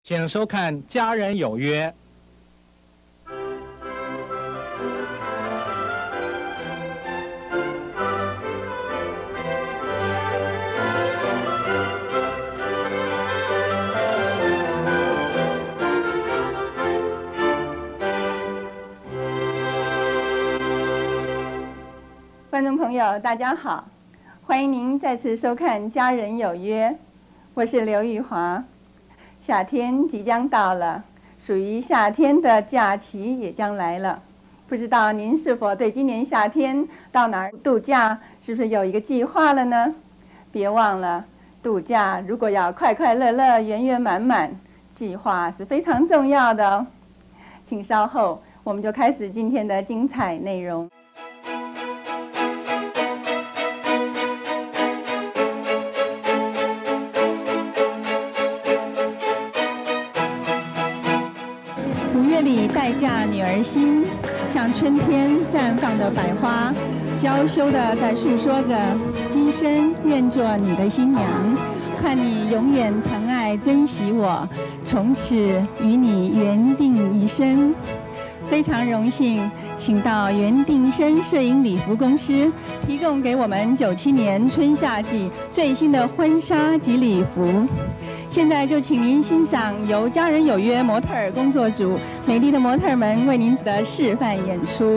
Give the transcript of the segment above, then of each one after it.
请收看《家人有约》。 观众朋友，大家好，欢迎您再次收看《家人有约》，我是刘玉华。夏天即将到了，属于夏天的假期也将来了。不知道您是否对今年夏天到哪儿度假，是不是有一个计划了呢？别忘了，度假如果要快快乐乐、圆圆满满，计划是非常重要的哦。请稍后，我们就开始今天的精彩内容。5月里待嫁女儿心，像春天绽放的百花，娇羞地在诉说着今生愿做你的新娘，盼你永远疼爱珍惜我，从此与你缘定一生。非常荣幸，请到缘定生摄影礼服公司提供给我们97年春夏季最新的婚纱及礼服。现在就请您欣赏由家人有约模特儿工作组美丽的模特儿们为您的示范演出。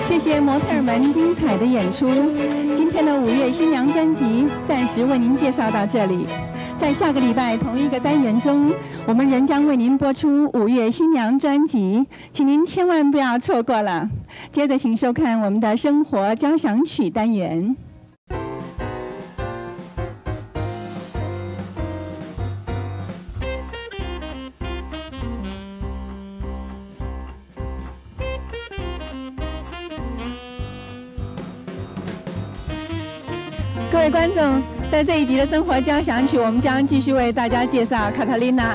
谢谢模特儿们精彩的演出。今天的5月新娘专辑暂时为您介绍到这里。在下个礼拜同一个单元中，我们仍将为您播出5月新娘专辑，请您千万不要错过了。接着请收看我们的生活交响曲单元。各位观众，在这一集的生活交响曲，我们将继续为大家介绍 Catalina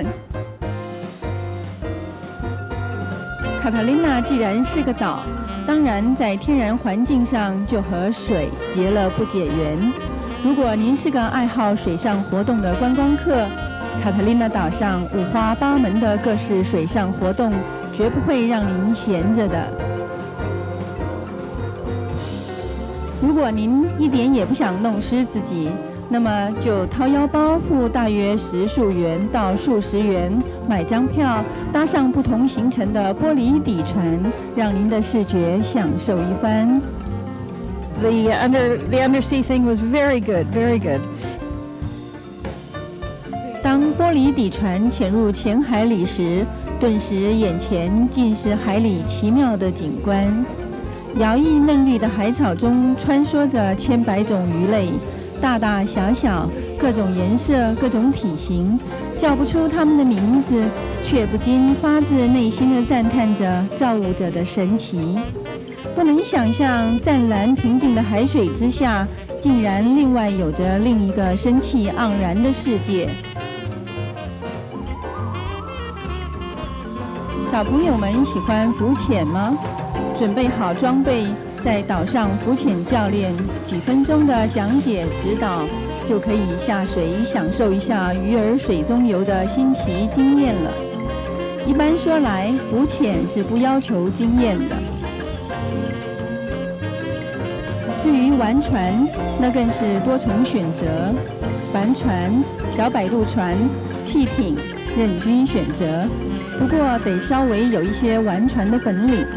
Island。Catalina 既然是个岛，当然在天然环境上就和水结了不解缘。如果您是个爱好水上活动的观光客，Catalina 岛上五花八门的各式水上活动绝不会让您闲着的。如果您一点也不想弄湿自己，那么就掏腰包付大约10数元到数十元买张票，搭上不同行程的玻璃底船，让您的视觉享受一番。 The undersea thing was very good, very good. 当玻璃底船潜入浅海里时，顿时眼前尽是海里奇妙的景观。摇曳嫩绿的海草中穿梭着千百种鱼类，大大小小，各种颜色，各种体型，叫不出它们的名字，却不禁发自内心地赞叹着造物者的神奇。不能想象湛蓝平静的海水之下，竟然另外有着另一个生气盎然的世界。小朋友们喜欢浮潜吗？准备好装备，在岛上浮潜教练几分钟的讲解指导，就可以下水享受一下鱼儿水中游的新奇经验了。一般说来，浮潜是不要求经验的。至于玩船，那更是多重选择，帆船、小摆渡船、汽艇，任君选择。不过得稍微有一些玩船的本领。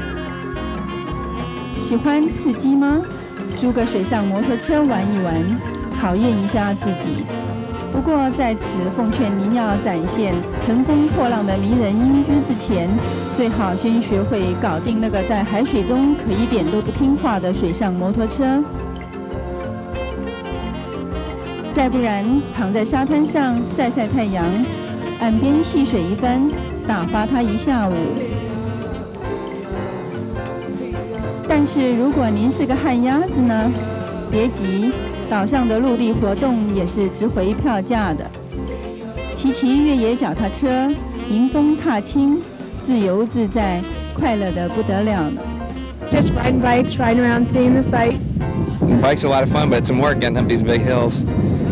喜欢刺激吗？租个水上摩托车玩一玩，考验一下自己。不过在此奉劝您要展现乘风破浪的迷人英姿之前，最好先学会搞定那个在海水中可一点都不听话的水上摩托车。再不然，躺在沙滩上晒晒太阳，岸边戏水一番，打发它一下午。但是如果您是个旱鸭子呢？别急，岛上的陆地活动也是值回票价的。骑越野脚踏车，迎风踏青，自由自在，快乐得不得了呢。 Just riding bikes, riding around, seeing the sights. Bikes are a lot of fun, but it's some work getting up these big hills.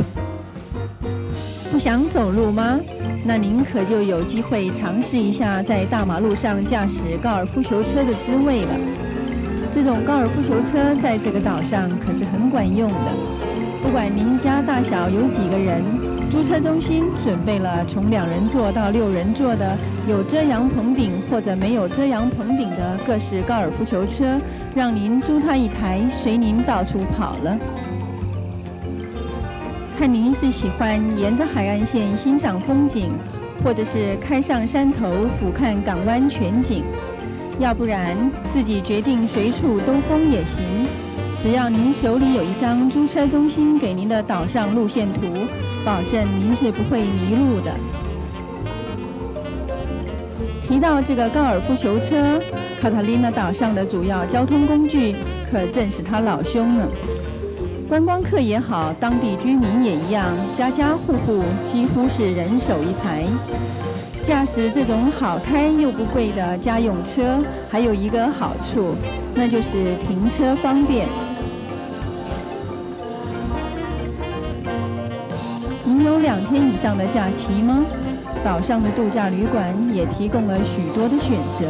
不想走路吗？那您可就有机会尝试一下在大马路上驾驶高尔夫球车的滋味了。这种高尔夫球车在这个岛上可是很管用的。不管您家大小有几个人，租车中心准备了从2人座到6人座的有遮阳棚顶或者没有遮阳棚顶的各式高尔夫球车，让您租它一台，随您到处跑了。看您是喜欢沿着海岸线欣赏风景，或者是开上山头俯瞰港湾全景，要不然自己决定随处兜风也行。只要您手里有一张租车中心给您的岛上路线图，保证您是不会迷路的。提到这个高尔夫球车，Catalina岛上的主要交通工具可正是他老兄呢。观光客也好，当地居民也一样，家家户户几乎是人手一台。驾驶这种好开又不贵的家用车，还有一个好处，那就是停车方便。您有2天以上的假期吗？岛上的度假旅馆也提供了许多的选择。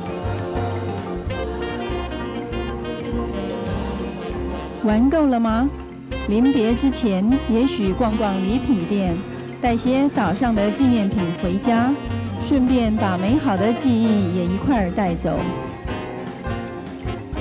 玩够了吗？临别之前，也许逛逛礼品店，带些岛上的纪念品回家，顺便把美好的记忆也一块儿带走。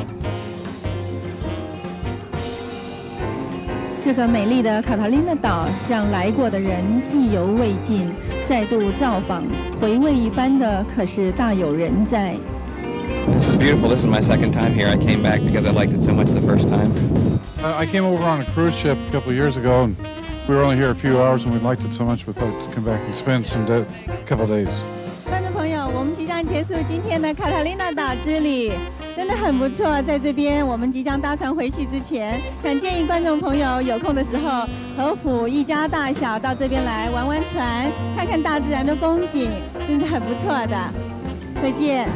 这个美丽的卡塔琳娜岛，让来过的人意犹未尽，再度造访，回味一番的可是大有人在。 This is beautiful. This is my second time here. I came back because I liked it so much the first time. I came over on a cruise ship a couple of years ago, and we were only here a few hours, and we liked it so much we thought to come back and spend some couple of days. 观众朋友，我们即将结束今天的卡塔琳娜岛之旅，真的很不错。在这边，我们即将搭船回去之前，想建议观众朋友有空的时候，合府一家大小到这边来玩玩船，看看大自然的风景，真是很不错的。再见。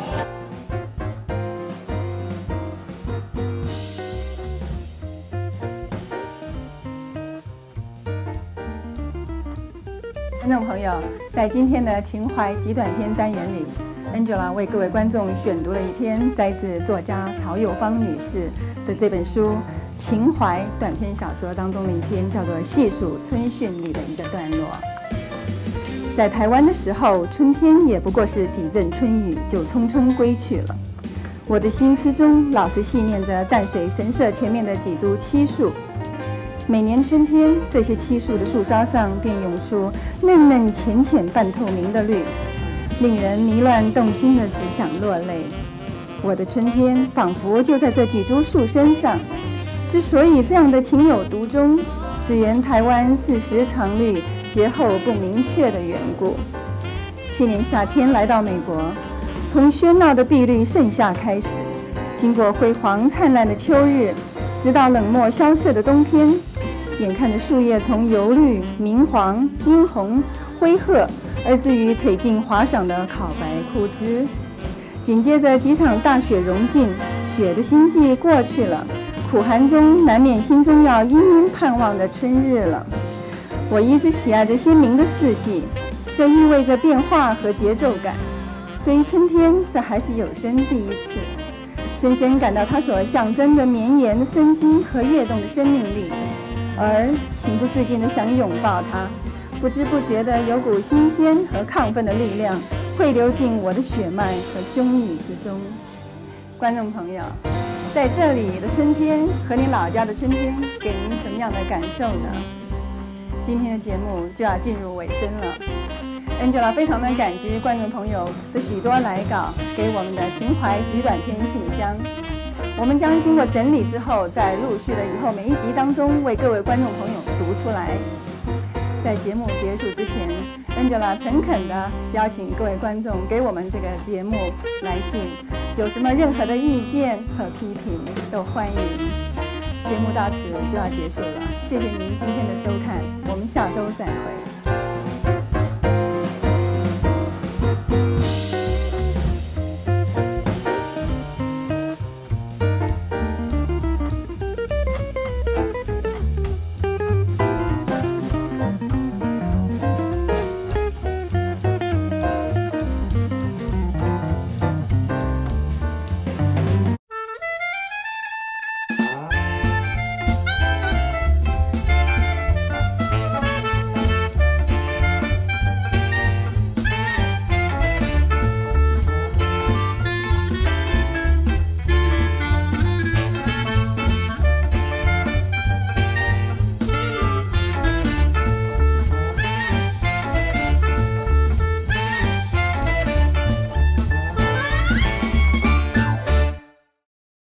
观众朋友，在今天的情怀极短篇单元里 ，Angela 为各位观众选读了一篇摘自作家曹幼芳女士的这本书《情怀》短篇小说当中的一篇，叫做《细数春训》里的一个段落。在台湾的时候，春天也不过是几阵春雨就匆匆归去了。我的心诗中老是细念着淡水神社前面的几株漆树。每年春天，这些漆树的树梢上便涌出嫩嫩浅浅半透明的绿，令人迷乱动心的只想落泪。我的春天仿佛就在这几株树身上。之所以这样的情有独钟，只缘台湾四时常绿，节后不明确的缘故。去年夏天来到美国，从喧闹的碧绿盛夏开始，经过辉煌灿烂的秋日，直到冷漠萧瑟的冬天，眼看着树叶从油绿、明黄、殷红、灰褐，而至于腿尽滑爽的烤白枯枝。紧接着几场大雪融尽，雪的心季过去了，苦寒中难免心中要殷殷盼望的春日了。我一直喜爱着鲜明的四季，这意味着变化和节奏感。对于春天，这还是有生第一次，深深感到它所象征的绵延的生机和跃动的生命力，而情不自禁地想拥抱它，不知不觉地有股新鲜和亢奋的力量汇流进我的血脉和胸臆之中。观众朋友，在这里的春天和你老家的春天给您什么样的感受呢？今天的节目就要进入尾声了。Angela 非常的感激观众朋友的许多来稿给我们的情怀极短篇信箱，我们将经过整理之后，在陆续的以后每一集当中为各位观众朋友读出来。在节目结束之前 ，Angela 诚恳地邀请各位观众给我们这个节目来信，有什么任何的意见和批评都欢迎。节目到此就要结束了，谢谢您今天的收看，我们下周再会。